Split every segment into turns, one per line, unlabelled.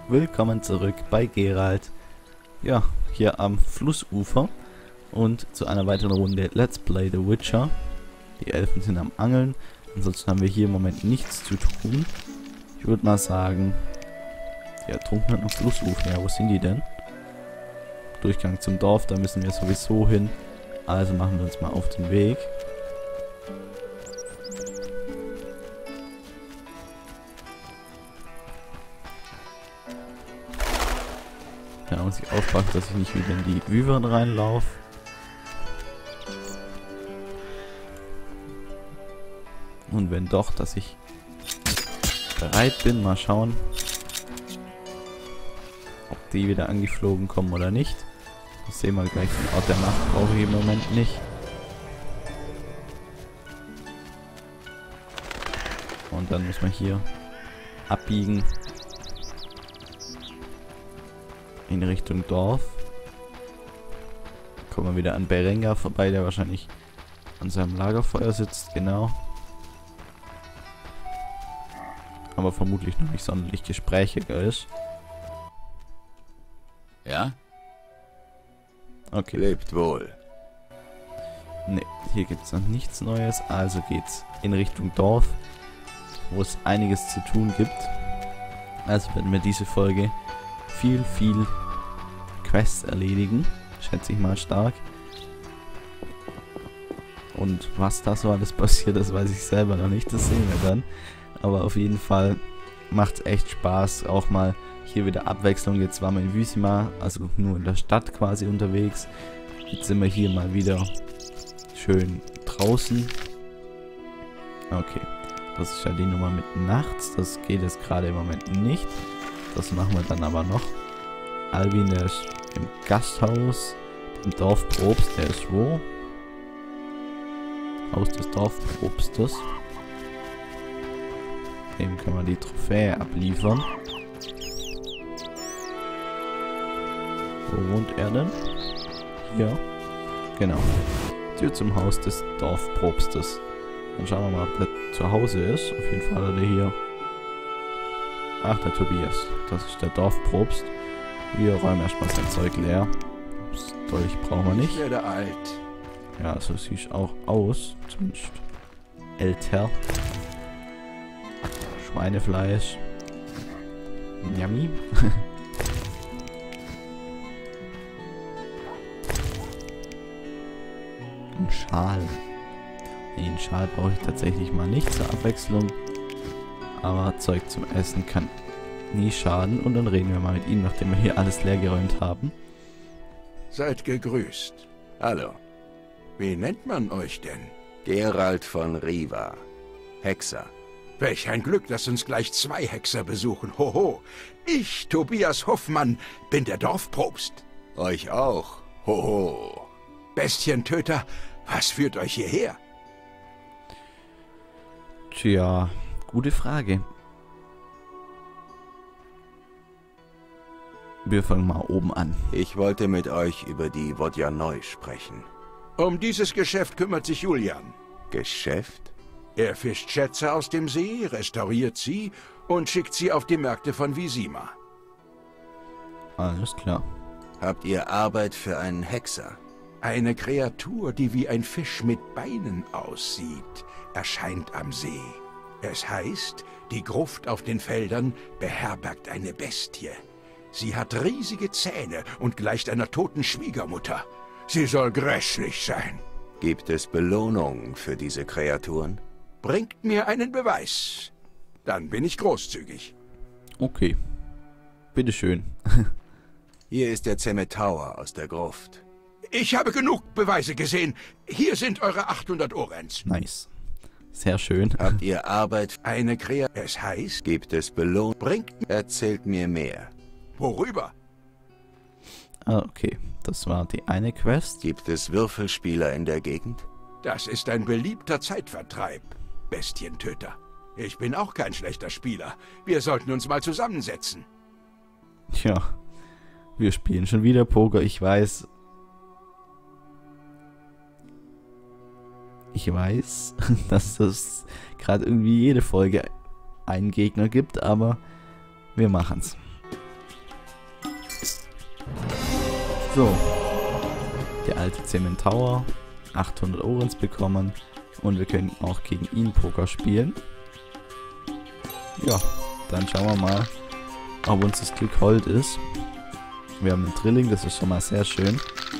Willkommen zurück bei Geralt. Ja, hier am Flussufer und zu einer weiteren Runde Let's Play The Witcher. Die Elfen sind am Angeln, ansonsten haben wir hier im Moment nichts zu tun. Ich würde mal sagen, die Ertrunkenen am Flussufer, ja, wo sind die denn? Durchgang zum Dorf, da müssen wir sowieso hin, also machen wir uns mal auf den Weg. Da muss ich aufpassen, dass ich nicht wieder in die Wyvern reinlaufe. Und wenn doch, dass ich bereit bin, mal schauen, ob die wieder angeflogen kommen oder nicht. Das sehen wir gleich. Den Ort der Nacht brauche ich im Moment nicht. Und dann muss man hier abbiegen in Richtung Dorf. Kommen wir wieder an Berengar vorbei, der wahrscheinlich an seinem Lagerfeuer sitzt, genau. Aber vermutlich noch nicht sonderlich gesprächiger ist.
Ja?
Okay.
Lebt wohl.
Ne, hier gibt es noch nichts Neues, also geht's in Richtung Dorf, wo es einiges zu tun gibt. Also werden wir diese Folge viel Quests erledigen, schätze ich mal stark. Und was da so alles passiert, das weiß ich selber noch nicht, das sehen wir dann. Aber auf jeden Fall macht es echt Spaß, auch mal hier wieder Abwechslung. Jetzt waren wir in Vizima, also nur in der Stadt quasi unterwegs. Jetzt sind wir hier mal wieder schön draußen. Okay, das ist ja die Nummer mit nachts, das geht jetzt gerade im Moment nicht. Das machen wir dann aber noch. Albin, der ist im Gasthaus, im Dorfprobst, der ist wo? Haus des Dorfprobstes. Dem können wir die Trophäe abliefern. Wo wohnt er denn? Hier. Genau. Tür zum Haus des Dorfprobstes. Dann schauen wir mal, ob der zu Hause ist. Auf jeden Fall hat er hier. Ach, der Tobias. Das ist der Dorfprobst. Wir räumen erstmal sein Zeug leer. Das Dolch brauchen wir nicht.
Ich werde alt.
Ja, so sieht auch aus. Zumindest älter. Schweinefleisch. Yummy. Ein Schal. Nee, einen Schal brauche ich tatsächlich mal nicht zur Abwechslung. Aber Zeug zum Essen kann nie schaden. Und dann reden wir mal mit ihm, nachdem wir hier alles leergeräumt haben.
Seid gegrüßt.
Hallo.
Wie nennt man euch denn?
Geralt von Riva. Hexer.
Welch ein Glück, dass uns gleich zwei Hexer besuchen. Hoho. Ich, Tobias Hoffmann, bin der Dorfprobst.
Euch auch. Hoho.
Bestientöter, was führt euch hierher?
Tja, gute Frage. Wir fangen mal oben an.
Ich wollte mit euch über die Wodjanoi sprechen.
Um dieses Geschäft kümmert sich Julian.
Geschäft?
Er fischt Schätze aus dem See, restauriert sie und schickt sie auf die Märkte von Vizima.
Alles klar.
Habt ihr Arbeit für einen Hexer?
Eine Kreatur, die wie ein Fisch mit Beinen aussieht, erscheint am See. Es heißt, die Gruft auf den Feldern beherbergt eine Bestie. Sie hat riesige Zähne und gleicht einer toten Schwiegermutter. Sie soll grässlich sein.
Gibt es Belohnungen für diese Kreaturen?
Bringt mir einen Beweis. Dann bin ich großzügig.
Okay. Bitteschön.
Hier ist der Zemetaur aus der Gruft.
Ich habe genug Beweise gesehen. Hier sind eure 800 Orens.
Nice. Sehr schön.
Habt ihr Arbeit?
Eine Kreatur. Es heißt,
Gibt es Belohnungen?
bringt...
Erzählt mir mehr.
Worüber?
Ah, okay. Das war die eine Quest.
Gibt es Würfelspieler in der Gegend?
Das ist ein beliebter Zeitvertreib, Bestientöter. Ich bin auch kein schlechter Spieler. Wir sollten uns mal zusammensetzen.
Tja. Wir spielen schon wieder Poker, ich weiß. Ich weiß, dass das gerade irgendwie jede Folge einen Gegner gibt, aber wir machen's. So. Der alte Centaur. 800 Orens bekommen. Und wir können auch gegen ihn Poker spielen. Ja, dann schauen wir mal, ob uns das Glück hold ist. Wir haben einen Drilling, das ist schon mal sehr schön.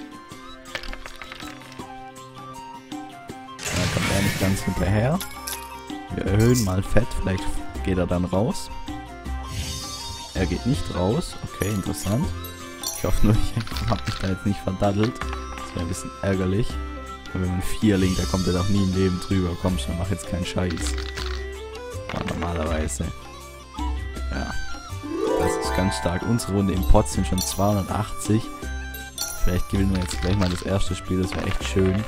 Da kommt er nicht ganz hinterher. Wir erhöhen mal Fett, vielleicht geht er dann raus. Er geht nicht raus. Okay, interessant. Ich hoffe nur, ich habe mich da jetzt nicht verdaddelt. Das wäre ein bisschen ärgerlich. Aber wenn man 4 linkt, da kommt er doch nie im Leben drüber. Komm schon, mach jetzt keinen Scheiß. Ja, normalerweise. Ja. Das ist ganz stark. Unsere Runde im Pot sind schon 280. Vielleicht gewinnen wir jetzt gleich mal das erste Spiel. Das wäre echt schön.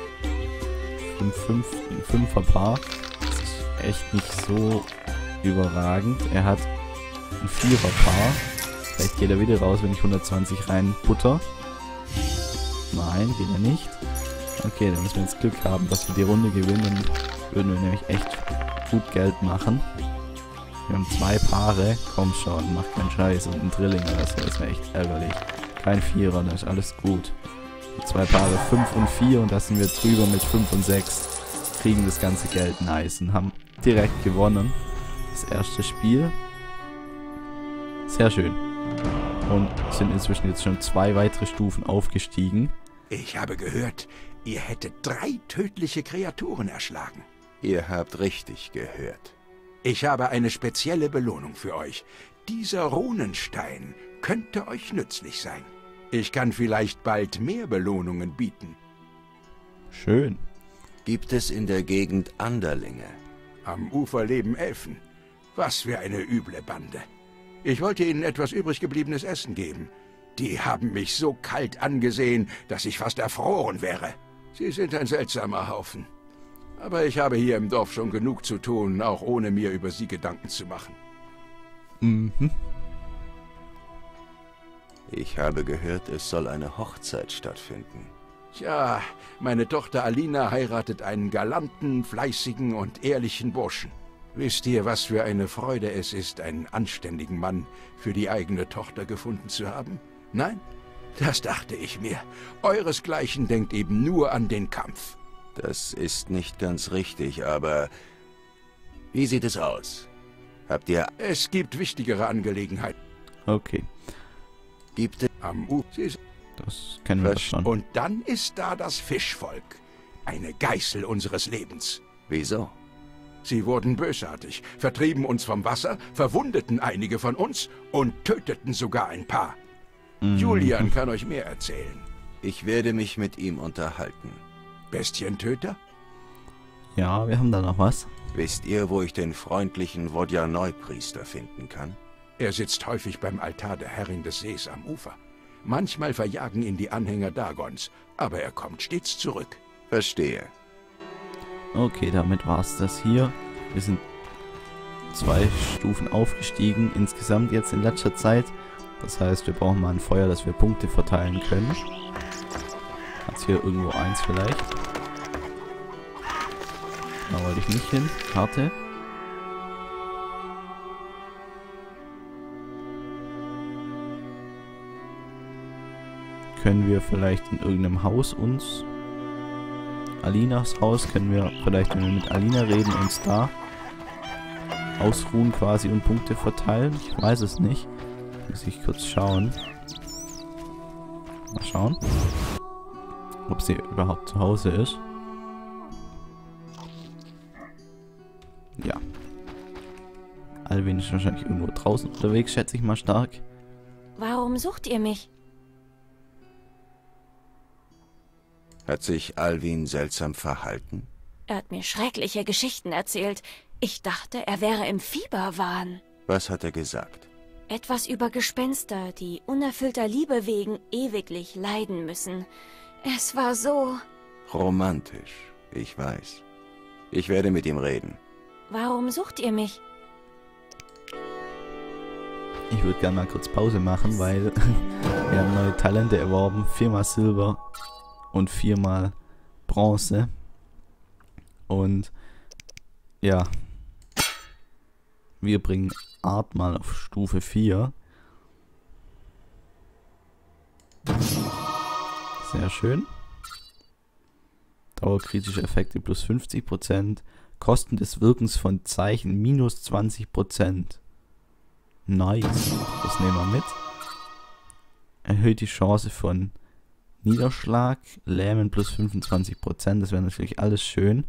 5, ein 5er Paar. Das ist echt nicht so überragend. Er hat ein 4er Paar. Vielleicht geht er wieder raus, wenn ich 120 rein butter. Nein, geht er nicht. Okay, dann müssen wir jetzt Glück haben, dass wir die Runde gewinnen. Dann würden wir nämlich echt gut Geld machen. Wir haben 2 Paare. Komm schon, mach keinen Scheiß. Und ein Drilling oder so, das wäre echt ärgerlich. Kein 4er, das ist alles gut. 2 Paare 5 und 4 und da sind wir drüber mit 5 und 6. Kriegen das ganze Geld nice und haben direkt gewonnen. Das erste Spiel. Sehr schön. Und sind inzwischen jetzt schon 2 weitere Stufen aufgestiegen.
Ich habe gehört, ihr hättet 3 tödliche Kreaturen erschlagen.
Ihr habt richtig gehört.
Ich habe eine spezielle Belohnung für euch. Dieser Runenstein könnte euch nützlich sein. Ich kann vielleicht bald mehr Belohnungen bieten.
Schön.
Gibt es in der Gegend Anderlinge?
Am Ufer leben Elfen. Was für eine üble Bande. Ich wollte ihnen etwas übrig gebliebenes Essen geben. Die haben mich so kalt angesehen, dass ich fast erfroren wäre. Sie sind ein seltsamer Haufen. Aber ich habe hier im Dorf schon genug zu tun, auch ohne mir über sie Gedanken zu machen.
Mhm.
Ich habe gehört, es soll eine Hochzeit stattfinden.
Tja, meine Tochter Alina heiratet einen galanten, fleißigen und ehrlichen Burschen. Wisst ihr, was für eine Freude es ist, einen anständigen Mann für die eigene Tochter gefunden zu haben? Nein? Das dachte ich mir. Euresgleichen denkt eben nur an den Kampf.
Das ist nicht ganz richtig, aber wie sieht es aus? Habt ihr...
Es gibt wichtigere Angelegenheiten.
Okay.
Gibt es...
Am Ufer.
Das kennen wir schon.
Und dann ist da das Fischvolk. Eine Geißel unseres Lebens.
Wieso?
Sie wurden bösartig, vertrieben uns vom Wasser, verwundeten einige von uns und töteten sogar ein paar. Julian kann euch mehr erzählen.
Ich werde mich mit ihm unterhalten.
Bestientöter?
Ja, wir haben da noch was.
Wisst ihr, wo ich den freundlichen Wodjanoi-Priester finden kann?
Er sitzt häufig beim Altar der Herrin des Sees am Ufer. Manchmal verjagen ihn die Anhänger Dagons, aber er kommt stets zurück.
Verstehe.
Okay, damit war es das hier. Wir sind 2 Stufen aufgestiegen, insgesamt jetzt in letzter Zeit. Das heißt, wir brauchen mal ein Feuer, dass wir Punkte verteilen können. Hat's hier irgendwo eins vielleicht? Da wollte ich nicht hin. Karte. Können wir vielleicht in irgendeinem Haus uns... Alinas Haus können wir vielleicht, wenn wir mit Alina reden, uns da ausruhen quasi und Punkte verteilen. Ich weiß es nicht. Muss ich kurz schauen. Mal schauen, ob sie überhaupt zu Hause ist. Ja. Alvin ist wahrscheinlich irgendwo draußen unterwegs, schätze ich mal stark.
Warum sucht ihr mich?
Hat sich Alvin seltsam verhalten?
Er hat mir schreckliche Geschichten erzählt. Ich dachte, er wäre im Fieberwahn.
Was hat er gesagt?
Etwas über Gespenster, die unerfüllter Liebe wegen ewiglich leiden müssen. Es war so...
Romantisch, ich weiß. Ich werde mit ihm reden.
Warum sucht ihr mich?
Ich würde gerne mal kurz Pause machen, weil wir haben neue Talente erworben. 4-mal Silber und 4-mal Bronze. Und ja, wir bringen Art mal auf Stufe 4. Sehr schön. Dauerkritische Effekte plus 50%. Kosten des Wirkens von Zeichen minus 20%. Nice. Das nehmen wir mit. Erhöht die Chance von Niederschlag. Lähmen plus 25%. Das wäre natürlich alles schön.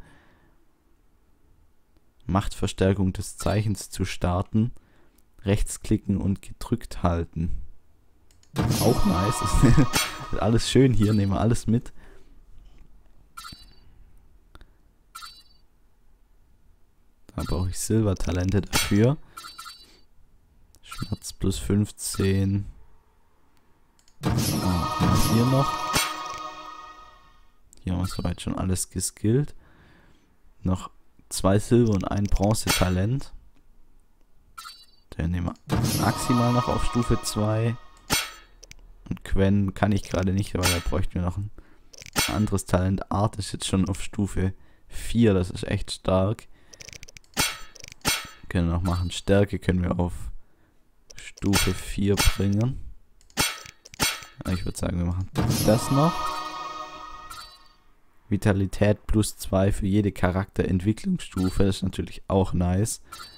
Machtverstärkung des Zeichens zu starten. Rechtsklicken und gedrückt halten. Auch nice. Das ist alles schön hier. Nehmen wir alles mit. Da brauche ich Silbertalente dafür. Schmerz plus 15. Was hier noch? Hier haben wir soweit schon alles geskillt. Noch 2 Silber und ein Bronze-Talent. Den nehmen wir maximal noch auf Stufe 2. Und Quen kann ich gerade nicht, weil da bräuchten wir noch ein anderes Talent. Art ist jetzt schon auf Stufe 4, das ist echt stark. Können wir noch machen. Stärke können wir auf Stufe 4 bringen. Ich würde sagen, wir machen das noch. Vitalität plus 2 für jede Charakterentwicklungsstufe. Das ist natürlich auch nice.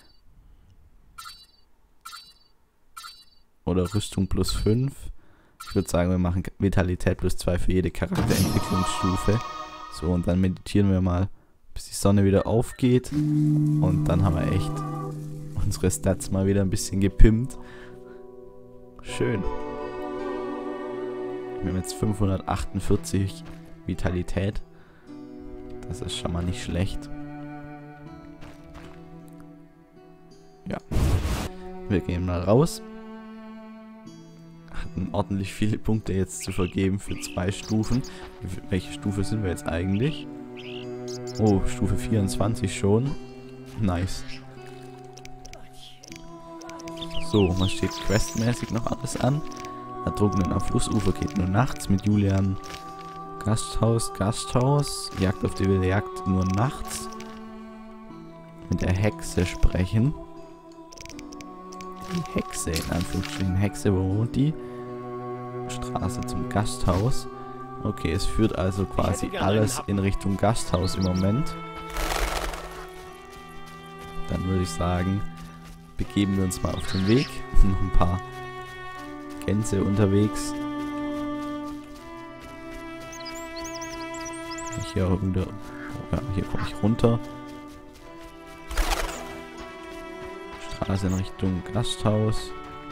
Oder Rüstung plus 5. Ich würde sagen, wir machen Vitalität plus 2 für jede Charakterentwicklungsstufe. So, und dann meditieren wir mal, bis die Sonne wieder aufgeht. Und dann haben wir echt unsere Stats mal wieder ein bisschen gepimpt. Schön. Wir haben jetzt 548 Vitalität. Das ist schon mal nicht schlecht. Ja. Wir gehen mal raus. Hatten ordentlich viele Punkte jetzt zu vergeben für 2 Stufen. Welche Stufe sind wir jetzt eigentlich? Oh, Stufe 24 schon. Nice. So, was steht questmäßig noch alles an? Ertrunkenen am Flussufer geht nur nachts mit Julian. Gasthaus. Jagd auf die wilde Jagd nur nachts. Mit der Hexe sprechen. Die Hexe, in Anführungsstrichen Hexe, wo wohnt die? Straße zum Gasthaus. Okay, es führt also quasi alles in Richtung Gasthaus im Moment. Dann würde ich sagen, begeben wir uns mal auf den Weg. Noch ein paar Gänse unterwegs. Hier komme ich runter. Straße in Richtung Gasthaus.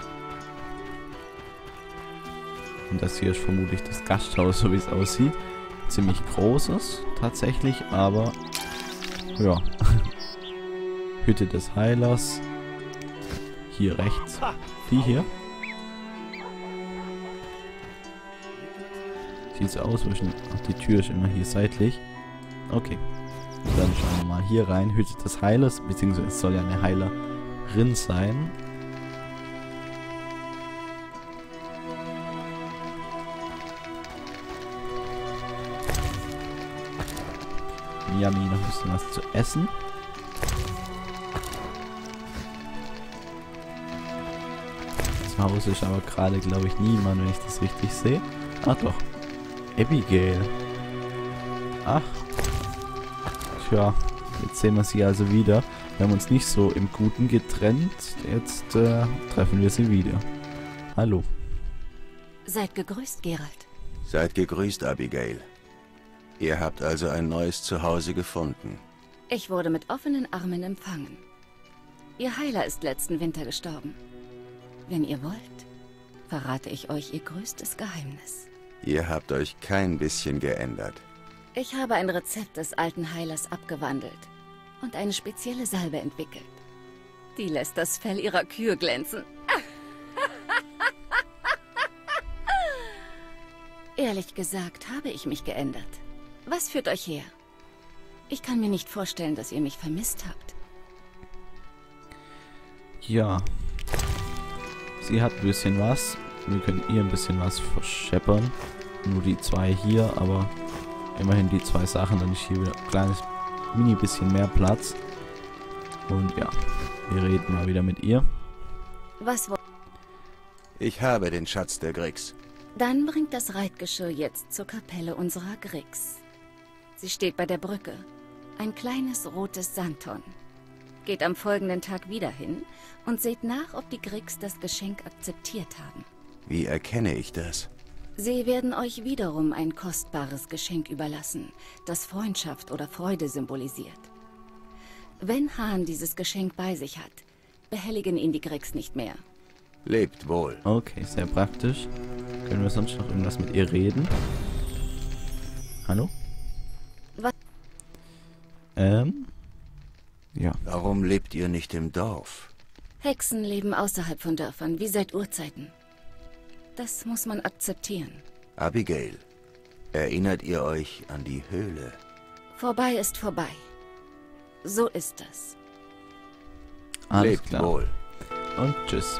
Und das hier ist vermutlich das Gasthaus, so wie es aussieht. Ziemlich großes, tatsächlich, aber ja. Hütte des Heilers. Hier rechts. Die hier. Sieht so aus, die Tür ist immer hier seitlich. Okay. Dann schauen wir mal hier rein. Hütte des Heilers, beziehungsweise es soll ja eine Heilerin sein. Yummy, noch ein bisschen was zu essen. Zu Hause ist aber gerade, glaube ich, niemand, wenn ich das richtig sehe. Ah doch. Abigail. Ach. Tja, jetzt sehen wir sie also wieder. Wir haben uns nicht so im Guten getrennt. Jetzt treffen wir sie wieder. Hallo.
Seid gegrüßt, Geralt.
Seid gegrüßt, Abigail. Ihr habt also ein neues Zuhause gefunden.
Ich wurde mit offenen Armen empfangen. Ihr Heiler ist letzten Winter gestorben. Wenn ihr wollt, verrate ich euch ihr größtes Geheimnis.
Ihr habt euch kein bisschen geändert.
Ich habe ein Rezept des alten Heilers abgewandelt und eine spezielle Salbe entwickelt. Die lässt das Fell ihrer Kühe glänzen. Ehrlich gesagt habe ich mich geändert. Was führt euch her? Ich kann mir nicht vorstellen, dass ihr mich vermisst habt.
Ja. Sie hat ein bisschen was. Wir können ihr ein bisschen was verscheppern. Nur die 2 hier, aber immerhin die 2 Sachen. Dann ist hier wieder ein kleines mini bisschen mehr Platz. Und ja, wir reden mal wieder mit ihr.
Was wollt
Ich habe den Schatz der Grix.
Dann bringt das Reitgeschirr jetzt zur Kapelle unserer Grix. Sie steht bei der Brücke. Ein kleines rotes Santon. Geht am folgenden Tag wieder hin und seht nach, ob die Grix das Geschenk akzeptiert haben.
Wie erkenne ich das?
Sie werden euch wiederum ein kostbares Geschenk überlassen, das Freundschaft oder Freude symbolisiert. Wenn Hahn dieses Geschenk bei sich hat, behelligen ihn die Grix nicht mehr.
Lebt wohl.
Okay, sehr praktisch. Können wir sonst noch irgendwas mit ihr reden? Hallo?
Was?
Ja.
Warum lebt ihr nicht im Dorf?
Hexen leben außerhalb von Dörfern, wie seit Urzeiten. Das muss man akzeptieren.
Abigail, erinnert ihr euch an die Höhle?
Vorbei ist vorbei. So ist das.
Alles
Lebt
klar.
wohl.
Und tschüss.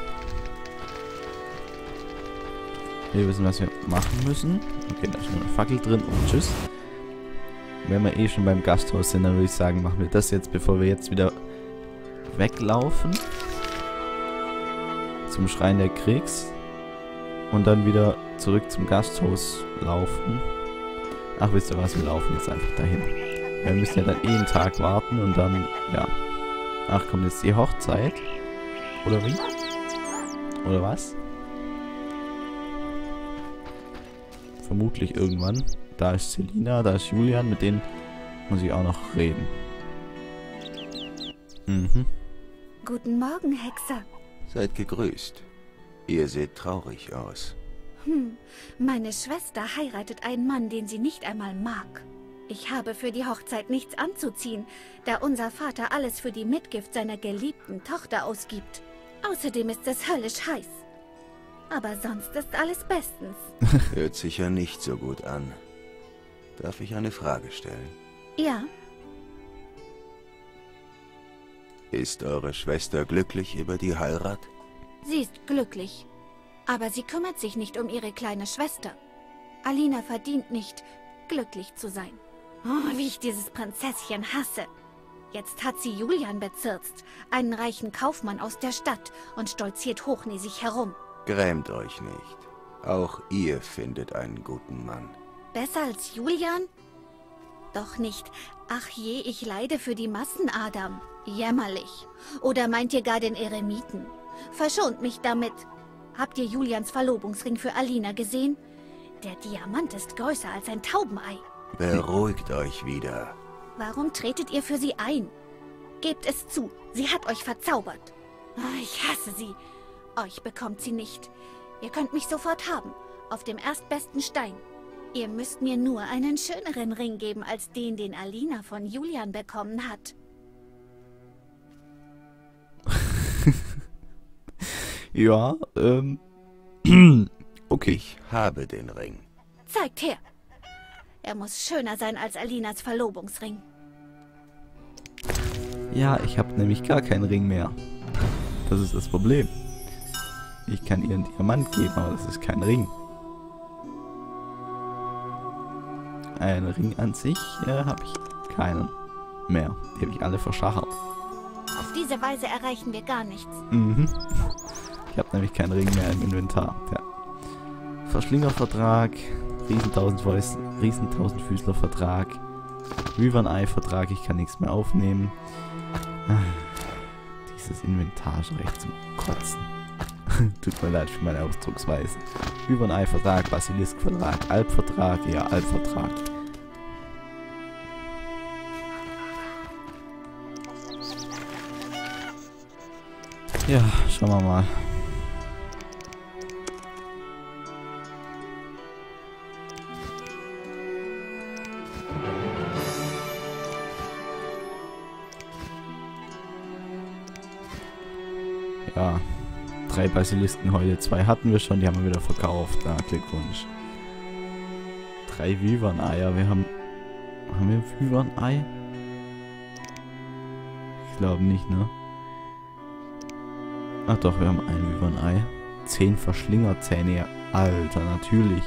Wir wissen, was wir machen müssen. Okay, da ist nur eine Fackel drin und tschüss. Wenn wir eh schon beim Gasthaus sind, dann würde ich sagen, machen wir das jetzt, bevor wir jetzt wieder weglaufen. Zum Schrein der Kriegs. Und dann wieder zurück zum Gasthaus laufen. Ach, wisst ihr was, wir laufen jetzt einfach dahin. Wir müssen ja dann eh einen Tag warten und dann, ja. Ach, kommt jetzt die Hochzeit? Oder wie? Oder was? Vermutlich irgendwann. Da ist Selina, da ist Julian, mit denen muss ich auch noch reden. Mhm.
Guten Morgen, Hexer.
Seid gegrüßt. Ihr seht traurig aus.
Meine Schwester heiratet einen Mann, den sie nicht einmal mag. Ich habe für die Hochzeit nichts anzuziehen, da unser Vater alles für die Mitgift seiner geliebten Tochter ausgibt. Außerdem ist es höllisch heiß. Aber sonst ist alles bestens.
Hört sich ja nicht so gut an. Darf ich eine Frage stellen?
Ja,
Ist eure Schwester glücklich über die Heirat?
sie ist glücklich. Aber sie kümmert sich nicht um ihre kleine Schwester. Alina verdient nicht, glücklich zu sein. Oh, wie ich dieses Prinzesschen hasse. Jetzt hat sie Julian bezirzt, einen reichen Kaufmann aus der Stadt, und stolziert hochnäsig herum.
Grämt euch nicht. Auch ihr findet einen guten Mann.
Besser als Julian? Doch nicht. Ach je, ich leide für die Massen, Adam. Jämmerlich. Oder meint ihr gar den Eremiten? Verschont mich damit. Habt ihr Julians Verlobungsring für Alina gesehen? Der Diamant ist größer als ein Taubenei.
Beruhigt euch wieder.
Warum tretet ihr für sie ein? Gebt es zu, sie hat euch verzaubert. Ah, ich hasse sie. Euch bekommt sie nicht. Ihr könnt mich sofort haben, auf dem erstbesten Stein. Ihr müsst mir nur einen schöneren Ring geben, als den Alina von Julian bekommen hat.
Ja, okay.
Ich habe den Ring.
Zeigt her. Er muss schöner sein als Alinas Verlobungsring.
Ja, ich habe nämlich gar keinen Ring mehr. Das ist das Problem. Ich kann ihr einen Diamant geben, aber das ist kein Ring. Einen Ring an sich habe ich keinen mehr. Die habe ich alle verschachert.
Auf diese Weise erreichen wir gar nichts.
Mhm. Ich habe nämlich keinen Ring mehr im Inventar. Ja. Verschlingervertrag, Riesentausendfüßlervertrag, Wyvern-Ei-Vertrag, ich kann nichts mehr aufnehmen. Dieses Inventar ist recht zum Kotzen. Tut mir leid für meine Ausdrucksweise. Wyvern-Ei-Vertrag, Basilisk-Vertrag, Alp-Vertrag, ja, Alp-Vertrag. Ja, schauen wir mal. Ja, 3 Basilisken heute, 2 hatten wir schon, die haben wir wieder verkauft. Ja, Glückwunsch. 3 Wyvern-Eier, haben wir ein Wyvern-Ei? Ich glaube nicht, ne? Ach doch, wir haben ein Wyvern-Ei. 10 Verschlingerzähne, ja, Alter, natürlich.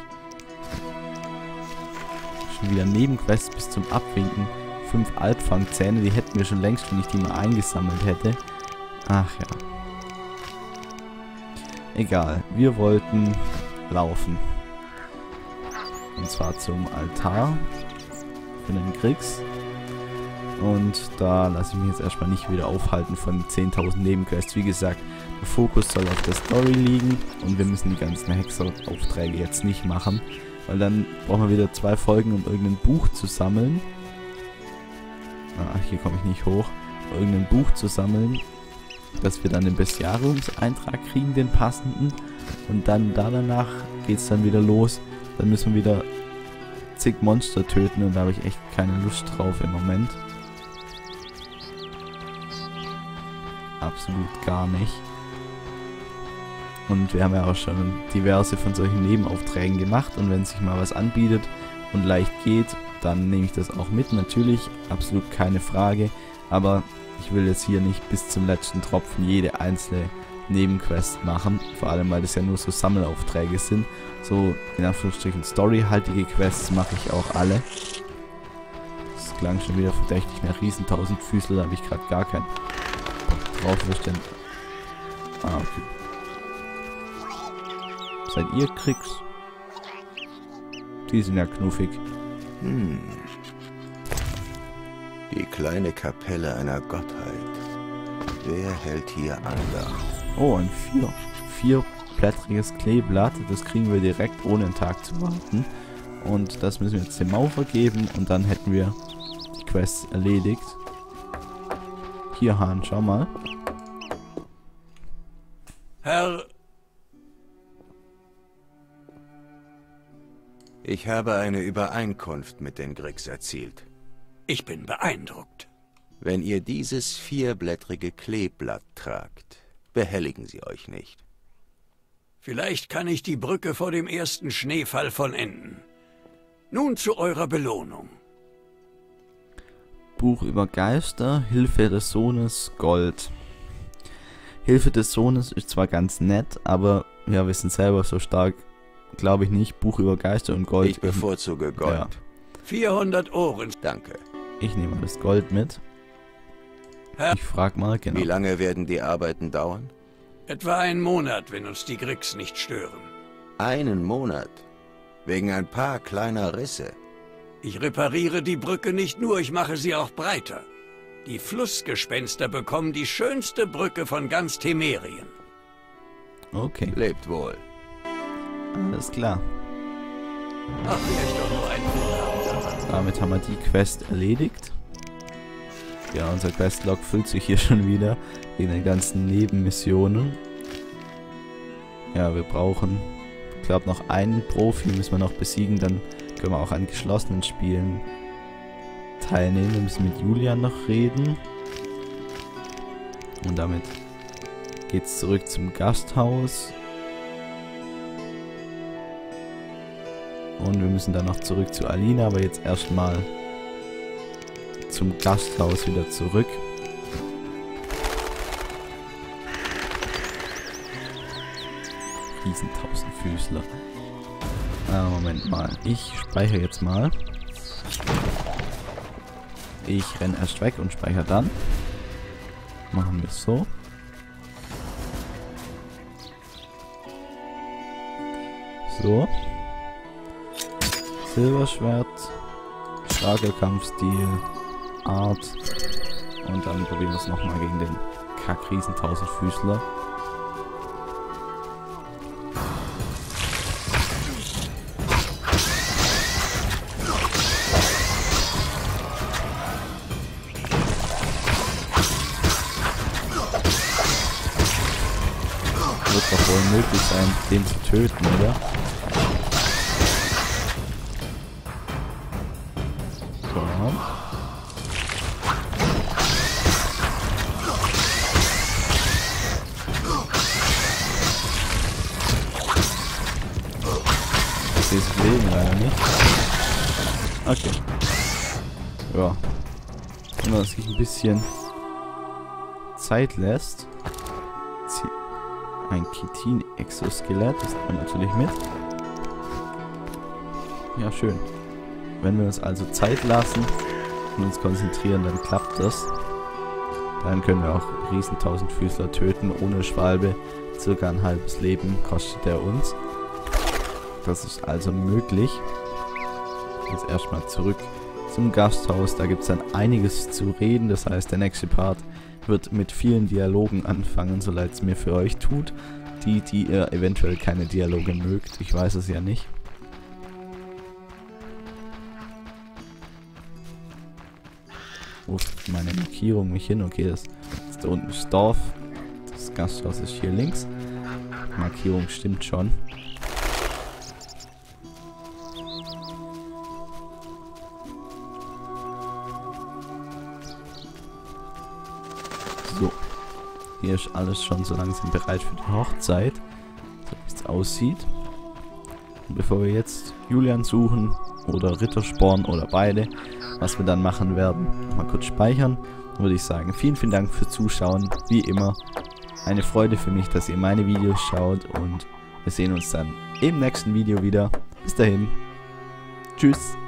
Schon wieder Nebenquests bis zum Abwinken. 5 Alpfangzähne, die hätten wir schon längst, wenn ich die mal eingesammelt hätte. Ach ja. Egal, wir wollten laufen. Und zwar zum Altar für den Grix. Und da lasse ich mich jetzt erstmal nicht wieder aufhalten von 10.000 Nebenquests. Wie gesagt, der Fokus soll auf der Story liegen und wir müssen die ganzen Hexeraufträge jetzt nicht machen. Weil dann brauchen wir wieder 2 Folgen, um irgendein Buch zu sammeln. Ah, hier komme ich nicht hoch. Irgendein Buch zu sammeln, dass wir dann den Bestiariumseintrag kriegen, den passenden. Und dann danach geht es dann wieder los. Dann müssen wir wieder zig Monster töten und da habe ich echt keine Lust drauf im Moment. Absolut gar nicht. Und wir haben ja auch schon diverse von solchen Nebenaufträgen gemacht und wenn sich mal was anbietet und leicht geht, dann nehme ich das auch mit. Natürlich, absolut keine Frage, aber ich will jetzt hier nicht bis zum letzten Tropfen jede einzelne Nebenquest machen, vor allem weil das ja nur so Sammelaufträge sind. So in Anführungsstrichen storyhaltige Quests mache ich auch alle. Das klang schon wieder verdächtig nach Riesen-Tausendfüßler, da habe ich gerade gar keinen drauf verstanden. Ah, okay. Seid ihr Kriegs? Die sind ja knuffig.
Die kleine Kapelle einer Gottheit. Wer hält hier Andacht?
Oh, ein vierblättriges Kleeblatt. Das kriegen wir direkt, ohne einen Tag zu warten. Und das müssen wir jetzt dem Maufer geben und dann hätten wir die Quest erledigt. Hier, Hahn, schau mal.
Herr...
Ich habe eine Übereinkunft mit den Grix erzielt.
Ich bin beeindruckt.
Wenn ihr dieses 4-blättrige Kleeblatt tragt, behelligen sie euch nicht.
Vielleicht kann ich die Brücke vor dem ersten Schneefall vollenden. Nun zu eurer Belohnung.
Buch über Geister, Hilfe des Sohnes, Gold. Hilfe des Sohnes ist zwar ganz nett, aber ja, wir sind selber so stark, glaube ich nicht. Buch über Geister und Gold.
Ich bevorzuge Gold.
Ja.
400 Ohren.
Danke.
Ich nehme mal das Gold mit. Ich frage mal, genau.
Wie lange werden die Arbeiten dauern?
Etwa einen Monat, wenn uns die Grix nicht stören.
Einen Monat? Wegen ein paar kleiner Risse?
Ich repariere die Brücke nicht nur, ich mache sie auch breiter. Die Flussgespenster bekommen die schönste Brücke von ganz Temerien.
Okay,
Lebt wohl.
alles klar.
Ach, wäre ich doch nur ein Unabender.
Damit haben wir die Quest erledigt. Ja, unser Questlog füllt sich hier schon wieder in den ganzen Nebenmissionen. Ja, wir brauchen, ich glaube, noch einen Profi müssen wir noch besiegen, dann können wir auch an geschlossenen Spielen teilnehmen. Wir müssen mit Julian noch reden. Und damit geht's zurück zum Gasthaus. Und wir müssen dann noch zurück zu Alina, aber jetzt erstmal zum Gasthaus wieder zurück. Riesen Tausendfüßler. Moment mal. Ich speichere jetzt mal. Ich renne erst weg und speichere dann. Machen wir es so. So. Silberschwert. Starker Kampfstil. Art. Und dann probieren wir es nochmal gegen den Kackriesen Tausendfüßler. Wird doch wohl möglich sein, den zu töten, oder? So. Dieses Leben leider nicht. Okay. Ja. Wenn man sich ein bisschen Zeit lässt. Ein Chitin-Exoskelett, das nimmt man natürlich mit. Ja, schön. Wenn wir uns also Zeit lassen und uns konzentrieren, dann klappt das. Dann können wir auch Riesen-Tausendfüßler töten, ohne Schwalbe. Circa ein halbes Leben kostet er uns. Das ist also möglich. jetzt erstmal zurück zum Gasthaus. Da gibt es dann einiges zu reden. Das heißt, der nächste Part wird mit vielen Dialogen anfangen, so leid es mir für euch tut. Die ihr eventuell keine Dialoge mögt. Ich weiß es ja nicht. Wo ist meine Markierung mich hin? Okay, das ist da unten das Dorf. Das Gasthaus ist hier links. Die Markierung stimmt schon. So. Hier ist alles schon so langsam bereit für die Hochzeit. So wie es aussieht. Und bevor wir jetzt Julian suchen oder Rittersporn oder beide, was wir dann machen werden, mal kurz speichern, würde ich sagen, vielen Dank fürs Zuschauen. Wie immer, eine Freude für mich, dass ihr meine Videos schaut und wir sehen uns dann im nächsten Video wieder. Bis dahin. Tschüss.